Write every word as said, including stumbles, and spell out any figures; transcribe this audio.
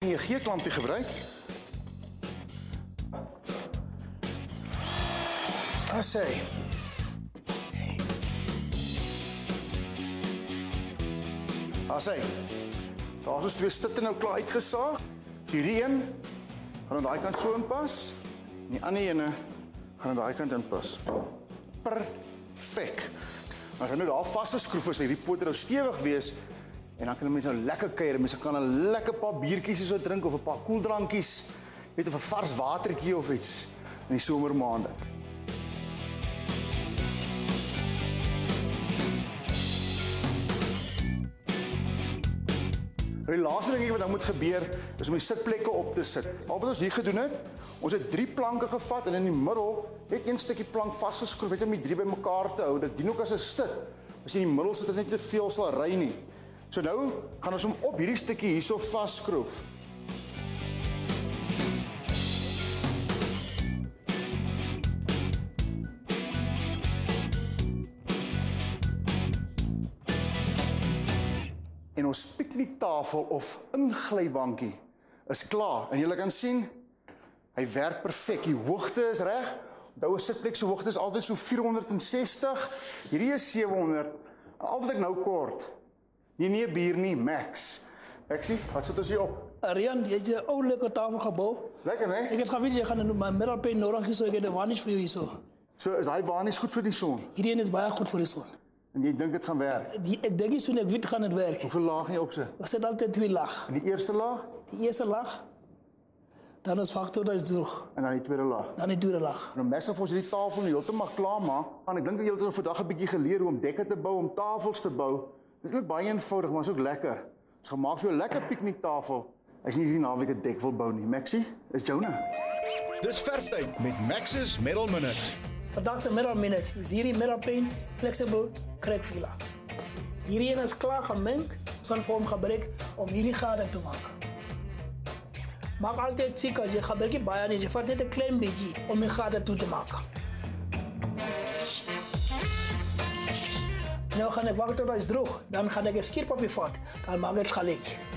En je G-klampie gebruik. As hy. As hy. Daar is twee stitte nou klaar uitgesaag. Hierdie een gaan aan daai kant so inpas. En die ander ene gaan aan daai kant inpas. Perfek. Dan gaan nou daar vasgeskroef is, hierdie pote nou stewig wees. En dan kan mense nou lekker kuier. Mense kan 'n lekker paar biertjies so drink of 'n paar koeldrankies. Weet of 'n vars watertjie of iets in die somermaande. Die laaste ding wat dan moet gebeur is om die sitplekke op te sit. Al wat ons hier gedoen het, ons het drie planke gevat en in die middel net een stukkie plank vasgeskroef het om die drie bymekaar te hou. Dit dien ook as 'n stit. As jy in die middel sit, dit net te veel sal ry nie. So nou gaan ons hom op hierdie stukkie hierso vasskroef. En ons pikniektafel of inglybankie is klaar. En julle kan sien, hy werk perfek. Die hoogte is reg. Onthou 'n sitplek se hoogte is altyd so vier honderd en sestig. Hierdie is sewe honderd. En al wat ek nou kort. Nee nee bier nie, Max. Ek sien, wat sit ons hier op? Rian, jy het 'n oulike tafel gebou. Lekker, hè? Ek het geweet jy gaan 'n middelpunt nodig hê, so ek het 'n varnish vir jou hierso. So is daai varnish goed vir die son? Hierdie een is baie goed vir die son. En jy dink dit gaan werk? Die, ek dink nie so net wit gaan dit werk. Hoeveel laag jy op sit? Ons sit altyd twee laag. En die eerste laag? Die eerste laag, dan is factor, dat is droog. En dan die tweede laag? Dan die tweede laag. Nou Max het vir ons hierdie tafel nie heeltemal klaar maak. En ek dink jy het nou vandag 'n bietjie geleer hoe om dekke te bou, om tafels te bou. Dit is net baie eenvoudig, maar is ook lekker. Ons gaan maak vir jou 'n lekker pikniektafel. As jy hierdie naweek 'n dek wil bou nie. Maxie, is Jonah. Dis verftyd met Max's Middle Minute. Vandag se middle minutes is hierdie middelpunt flexible crack filler. Hierdie een is klaar gemeng, ons gaan vir hom gebruik om hierdie gade te maak. Maak altyd siek as jy gebruik nie baie nie, jy vat net 'n klein bietjie om die gade toe te maak. Nou gaan ek wag tot hy is droog, dan gaan ek 'n skierpapie vat, dan maak ek gelyk.